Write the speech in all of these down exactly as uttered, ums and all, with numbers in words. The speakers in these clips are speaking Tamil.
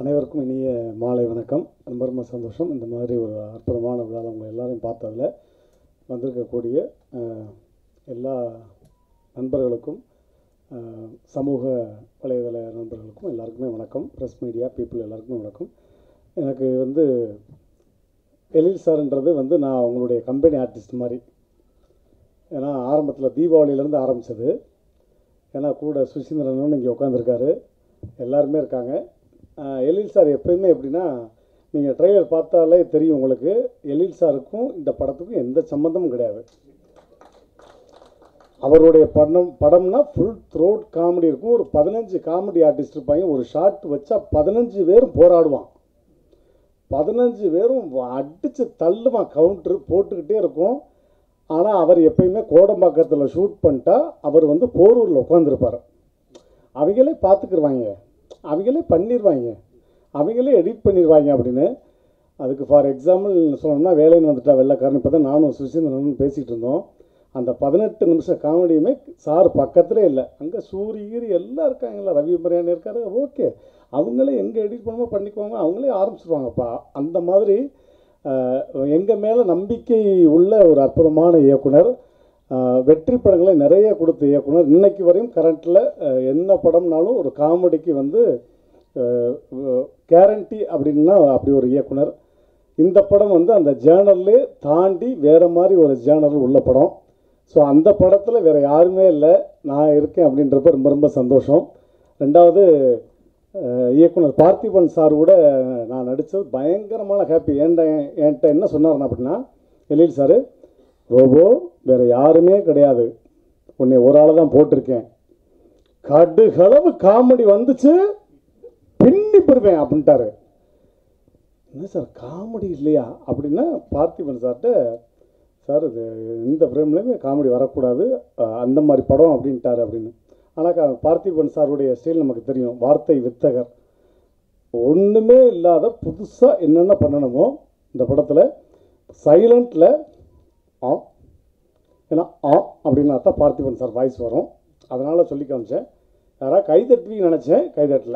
அனைவருக்கும் இனிய மாலை வணக்கம். ரொம்ப ரொம்ப சந்தோஷம். இந்த மாதிரி ஒரு அற்புதமான விழாவில் உங்களை எல்லாரையும் பார்த்ததில் வந்திருக்கக்கூடிய எல்லா நண்பர்களுக்கும் சமூக வலைதள நண்பர்களுக்கும் எல்லாருக்குமே வணக்கம். ப்ரெஸ் மீடியா பீப்புள் எல்லாருக்குமே வணக்கம். எனக்கு வந்து எழில் சார்ன்றது வந்து நான் அவங்களுடைய கம்பெனி ஆர்டிஸ்ட் மாதிரி. ஏன்னா ஆரம்பத்தில் தீபாவளியிலேருந்து ஆரம்பித்தது. ஏன்னா கூட சுசீந்திரனும் இங்கே உட்காந்துருக்காரு, எல்லாருமே இருக்காங்க. எழில் சார் எப்பயுமே எப்படின்னா, நீங்கள் ட்ரெய்லர் பார்த்தாலே தெரியும் உங்களுக்கு, எழில் சாருக்கும் இந்த படத்துக்கும் எந்த சம்மந்தமும் கிடையாது. அவருடைய படம் படம்னா ஃபுல் த்ரோட் காமெடி இருக்கும். ஒரு பதினஞ்சு காமெடி ஆர்டிஸ்ட் இருப்பாங்க. ஒரு ஷார்ட் வச்சா பதினஞ்சு பேரும் போராடுவான். பதினஞ்சு பேரும் அடித்து தள்ளுவான். கவுண்டரு போட்டுக்கிட்டே இருக்கும். ஆனால் அவர் எப்பயுமே கோடம்பாக்கத்தில் ஷூட் பண்ணிட்டா அவர் வந்து போரூரில் உட்காந்துருப்பார். அவங்களே பார்த்துக்குருவாங்க, அவங்களே பண்ணிடுவாங்க, அவங்களே எடிட் பண்ணிடுவாங்க அப்படின்னு. அதுக்கு ஃபார் எக்ஸாம்பிள் சொல்லணும்னா, வேலைன்னு வந்துட்டா வெள்ளைக்காரன். இப்போ தான் நானும் சுசீந்திரனும் பேசிகிட்டு இருந்தோம். அந்த பதினெட்டு நிமிஷம் காமெடியுமே சார் பக்கத்திலே இல்லை. அங்கே சூரியகிரி எல்லாம் இருக்காங்களா, ரவி பிரியாணி இருக்காரு. ஓகே, அவங்களே எங்கே எடிட் பண்ணுமோ பண்ணிக்குவாங்க, அவங்களே ஆரம்பிச்சிருவாங்கப்பா. அந்த மாதிரி எங்கள் மேலே நம்பிக்கை உள்ள ஒரு அற்புதமான இயக்குனர், வெற்றி படங்களை நிறைய கொடுத்த இயக்குனர். இன்றைக்கு வரையும் கரண்ட்டில் என்ன படம்னாலும் ஒரு காமெடிக்கு வந்து கேரண்டி அப்படின்னா அப்படி ஒரு இயக்குனர். இந்த படம் வந்து அந்த ஜேர்னல்லே தாண்டி வேறு மாதிரி ஒரு ஜேர்னல் உள்ள படம். ஸோ அந்த படத்தில் வேறு யாருமே இல்லை, நான் இருக்கேன் அப்படின்றப்ப ரொம்ப ரொம்ப சந்தோஷம். ரெண்டாவது, இயக்குனர் பார்த்திபன் சார் கூட நான் நடித்தது பயங்கரமான ஹாப்பி. ஏன்ட என்கிட்ட என்ன சொன்னார்னா அப்படின்னா, எழில் சார், ரோபோ வேறு யாருமே கிடையாது, உன்னை ஒரு ஆளை தான் போட்டிருக்கேன், கடுகளவு காமெடி வந்துச்சு பின்னி பெறுவேன் அப்படின்ட்டாரு. என்ன சார் காமெடி இல்லையா அப்படின்னா, பார்த்திபன் சார்கிட்ட, சார் இது இந்த ஃப்ரேம்லேயுமே காமெடி வரக்கூடாது, அந்த மாதிரி படம் அப்படின்ட்டாரு அப்படின்னு. ஆனால் பார்த்திபன் சாருடைய ஸ்டைல் நமக்கு தெரியும், வார்த்தை வித்தகர். ஒன்றுமே இல்லாத புதுசாக என்னென்ன பண்ணணுமோ இந்த படத்தில் சைலண்டில் ஆ ஏன்னா ஆ அப்படின்னா தான் பார்த்திபன் சார் வாய்ஸ் வரும். அதனால் சொல்லி காமிச்சேன். யாராவது கைதட்டுவீங்கன்னு நினச்சேன், கைதட்டல.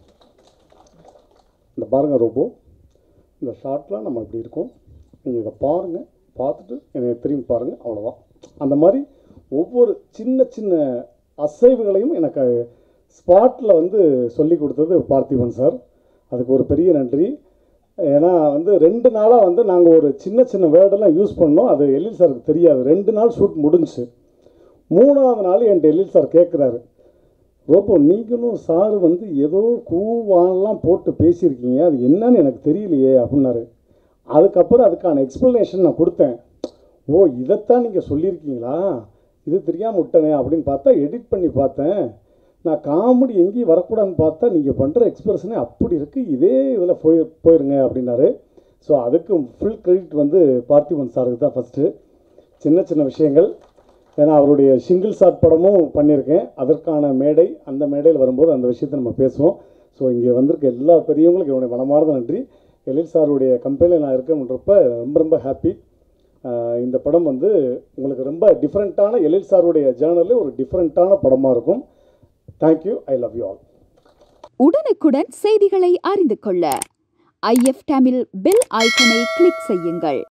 இந்த பாருங்கள் ரோபோ, இந்த ஷார்ட்லாம் நம்ம இப்படி இருக்கோம், நீங்கள் இதை பாருங்கள், பார்த்துட்டு என்னை திரும்பி பாருங்கள், அவ்வளோதான். அந்த மாதிரி ஒவ்வொரு சின்ன சின்ன அசைவுகளையும் எனக்கு ஸ்பாட்டில் வந்து சொல்லி கொடுத்தது பார்த்திபன் சார். அதுக்கு ஒரு பெரிய நன்றி. ஏன்னா வந்து ரெண்டு நாளாக வந்து நாங்கள் ஒரு சின்ன சின்ன வேர்டெல்லாம் யூஸ் பண்ணோம். அது எழில் சாருக்கு தெரியாது. ரெண்டு நாள் ஷூட் முடிஞ்சு மூணாவது நாள் என்கிட்ட எழில் சார் கேட்குறாரு, ரோபோ நீங்களும் சார் வந்து ஏதோ கூவானெலாம் போட்டு பேசியிருக்கீங்க, அது என்னன்னு எனக்கு தெரியலையே அப்படின்னாரு. அதுக்கப்புறம் அதுக்கான எக்ஸ்ப்ளனேஷன் நான் கொடுத்தேன். ஓ இதைத்தான் நீங்கள் சொல்லியிருக்கீங்களா, இது தெரியாமல் விட்டனே அப்படின்னு பார்த்தா எடிட் பண்ணி பார்த்தேன். நான் காமெடி எங்கேயும் வரக்கூடாதுன்னு பார்த்தா நீங்கள் பண்ணுற எக்ஸ்பிரஷனே அப்படி இருக்குது, இதே இதில் போய் போயிருங்க அப்படின்னாரு. ஸோ அதுக்கு ஃபுல் கிரெடிட் வந்து பார்த்திபன் சாருக்கு தான் ஃபஸ்ட்டு. சின்ன சின்ன விஷயங்கள், ஏன்னா அவருடைய சிங்கிள் ஷாட் படமும் பண்ணியிருக்கேன், அதற்கான மேடை, அந்த மேடையில் வரும்போது அந்த விஷயத்தை நம்ம பேசுவோம். ஸோ இங்கே வந்திருக்க எல்லா பெரியவங்களுக்கும் என்னுடைய மனமார்ந்த நன்றி. எழில் சாருடைய கம்பெனியில் நான் இருக்கேன்றப்ப ரொம்ப ரொம்ப ஹாப்பி. இந்த படம் வந்து உங்களுக்கு ரொம்ப டிஃப்ரெண்ட்டான, எழில் சாருடைய ஜேர்னலில் ஒரு டிஃப்ரெண்ட்டான படமாக இருக்கும். Thank you, I love you all. உடனுக்குடன் செய்திகளை அறிந்து கொள்ள ஐ எஃப் தமிழ் பெல் ஐக்கனை கிளிக் செய்யுங்கள்.